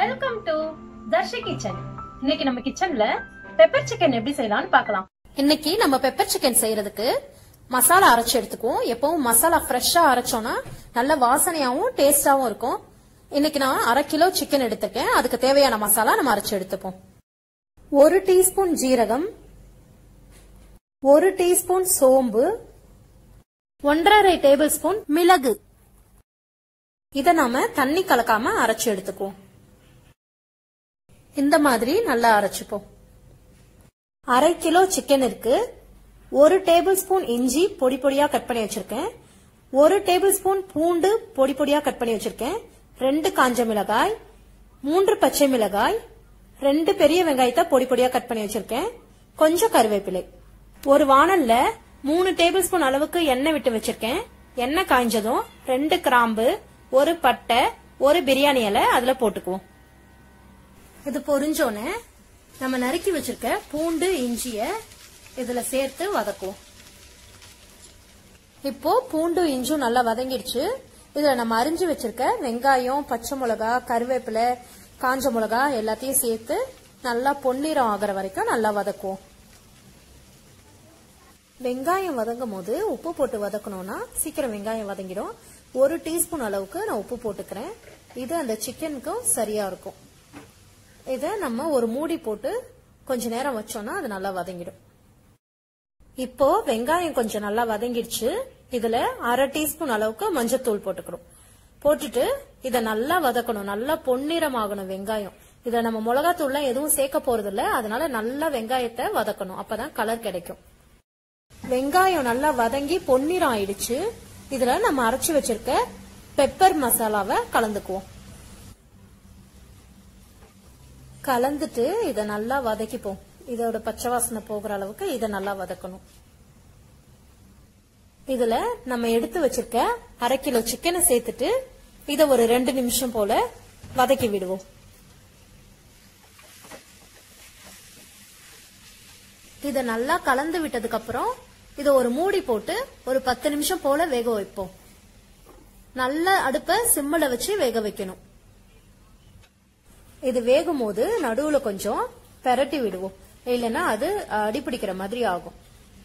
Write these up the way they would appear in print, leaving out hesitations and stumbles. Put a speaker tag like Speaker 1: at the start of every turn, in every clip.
Speaker 1: Welcome to Darshi kitchen. இன்னைக்கு நம்ம கிச்சன்ல பெப்பர் சிக்கன் எப்படி செய்யலாம்னு பார்க்கலாம்.
Speaker 2: இன்னைக்கு நம்ம பெப்பர் சிக்கன் செய்யறதுக்கு மசாலா அரைச்சு எடுத்துக்குவோம். எப்பவும் மசாலா ஃப்ரெஷ்ஷா அரைச்சோம்னா நல்ல வாசனையாவும் டேஸ்டாவும் இருக்கும். இன்னைக்கு நான் 1/2 கிலோ சிக்கன் எடுத்துக்கேன். அதுக்கு தேவையான மசாலா நம்ம அரைச்சு எடுத்துப்போம். 1 டீஸ்பூன் ஜீரகம், 1 டீஸ்பூன் சோம்பு, 1½ டேபிள் ஸ்பூன் மிளகு. இத நாம தண்ணி கலக்காம அரைச்சு எடுத்துக்குவோம். இந்த மாதிரி நல்லா அரைச்சுப்போம். 1/2 கிலோ சிக்கன் இருக்கு. 1 டேபிள் ஸ்பூன் இஞ்சி பொடி பொடியா கட் பண்ணி வச்சிருக்கேன். 1 டேபிள் ஸ்பூன் பூண்டு பொடி பொடியா கட் பண்ணி வச்சிருக்கேன். 2 காஞ்ச மிளகாய், 3 பச்சை மிளகாய், 2 பெரிய வெங்காயத்தை பொடி பொடியா கட் பண்ணி வச்சிருக்கேன். கொஞ்சம் கருவேப்பிலை. ஒரு வாணல்ல 3 டேபிள் ஸ்பூன் அளவுக்கு எண்ணெய் விட்டு வச்சிருக்கேன். எண்ணெய் காய்ஞ்சதும் 2 கிராம்பு, 1 பட்டை, 1 பிரியாணி இலை அதுல போட்டுக்குவோம். இது பொரிஞ்சோன்னு நம்ம நறுக்கி வச்சிருக்க பூண்டு இஞ்சிய இதுல சேர்த்து வதக்குவோம். இப்போ பூண்டு இஞ்சும் நல்லா வதங்கிடுச்சு. இதுல நம்ம அரிஞ்சு வச்சிருக்க வெங்காயம், பச்சை மிளகா, கருவேப்பிலை, காஞ்ச மிளகா எல்லாத்தையும் சேர்த்து நல்லா பொன்னிறம் ஆகிற வரைக்கும் நல்லா வதக்குவோம். வெங்காயம் வதங்கும் போது உப்பு போட்டு வதக்கணும்னா சீக்கிரம் வெங்காயம் வதங்கிடும். 1 டீஸ்பூன் அளவுக்கு நான் உப்பு போட்டுக்கிறேன். இது அந்த சிக்கனுக்கும் சரியா இருக்கும். இத நம்ம ஒரு மூடி போட்டு கொஞ்ச நேரம் வச்சோம்னா அது நல்லா வதங்கிடும். இப்போ வெங்காயம் கொஞ்சம் நல்லா வதங்கிடுச்சு. இதுல 1/2 டீஸ்பூன் அளவுக்கு மஞ்சத்தூள் போட்டுக்கிறோம். போட்டுட்டு இத நல்லா வதக்கணும். நல்லா பொன்னிறம் ஆகணும் வெங்காயம். இத நம்ம மிளகாத்தூள்லாம் எதுவும் சேர்க்க போறது இல்ல. அதனால நல்லா வெங்காயத்தை வதக்கணும். அப்பதான் கலர் கிடைக்கும். வெங்காயம் நல்லா வதங்கி பொன்னிறம் ஆயிடுச்சு. இதுல நம்ம அரைச்சு வச்சிருக்க பெப்பர் மசாலாவை கலந்துக்குவோம். கலந்துட்டு இத நல்லா வதக்கிப்போம். இதோட பச்சை வாசனை போகிற அளவுக்கு இத நல்லா வதக்கணும். இதுல நம்ம எடுத்து வச்சிருக்க 1/2 கிலோ சிக்கனை சேர்த்துட்டு இத ஒரு 2 நிமிஷம் போல வதக்கி விடுவோம். இத நல்லா கலந்து விட்டதுக்கு அப்புறம் இத ஒரு மூடி போட்டு ஒரு 10 நிமிஷம் போல வேக வைப்போம். நல்ல அடுப்ப சிம்மில் வச்சு வேக வைக்கணும். இது வேகும் போது நடுவுல கொஞ்சம் பெரட்டி விடுவோம். இல்லைன்னா அது அடிப்பிடிக்கிற மாதிரி ஆகும்.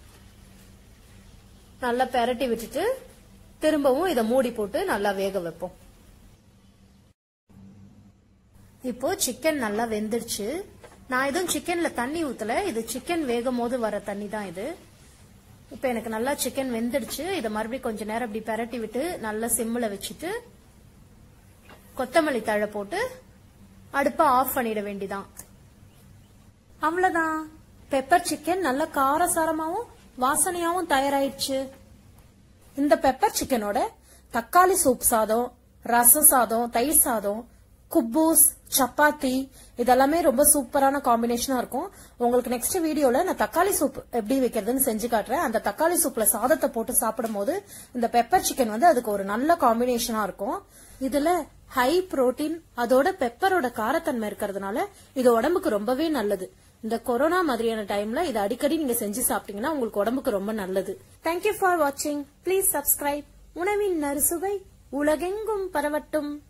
Speaker 2: நல்லா பெரட்டி விட்டுட்டு திரும்பவும் இத மூடி போட்டு நல்லா வேக வைப்போம். இப்போ சிக்கன் நல்லா வெந்துடுச்சு. நான் எதுவும் சிக்கன்ல தண்ணி ஊத்தல. இது சிக்கன் வேகும் போது வர தண்ணி தான் இது. இப்ப எனக்கு நல்லா சிக்கன் வெந்துடுச்சு. இத மறுபடியும் கொஞ்ச நேரம் அப்படி பெரட்டி விட்டு நல்லா சிம்மில் வச்சுட்டு கொத்தமல்லி தழை போட்டு அடுப்பை ஆஃப் பண்ணிட வேண்டிதான். அவ்வளவுதான். பெப்பர் சிக்கன் நல்ல காரசாரமாவும் வாசனையாவும் தயாராயிடுச்சு. இந்த பெப்பர் சிக்கனோட தக்காளி சூப் சாதம், ரச சாதம், தயிர் சாதம், குப்பூஸ், சப்பாத்தி இதெல்லாமே ரொம்ப சூப்பரான காம்பினேஷனா இருக்கும். உங்களுக்கு நெக்ஸ்ட் வீடியோல நான் தக்காளி சூப் எப்படி வைக்கிறதுன்னு செஞ்சு காட்டுறேன். அந்த தக்காளி சூப்ல சாதத்தை போட்டு சாப்பிடும் போது இந்த பெப்பர் சிக்கன் அதுக்கு ஒரு நல்ல காம்பினேஷனா இருக்கும். இதுல ஹை புரோட்டீன், அதோட பெப்பரோட காரத்தன்மை இருக்கிறதுனால இது உடம்புக்கு ரொம்பவே நல்லது. இந்த கொரோனா மாதிரியான டைம்ல இதை அடிக்கடி நீங்க செஞ்சு சாப்பிட்டீங்கன்னா உங்களுக்கு உடம்புக்கு ரொம்ப நல்லது. தேங்க்யூ ஃபார் வாட்சிங். Please subscribe. உணவின் நறுசுவை உலகெங்கும் பரவட்டும்.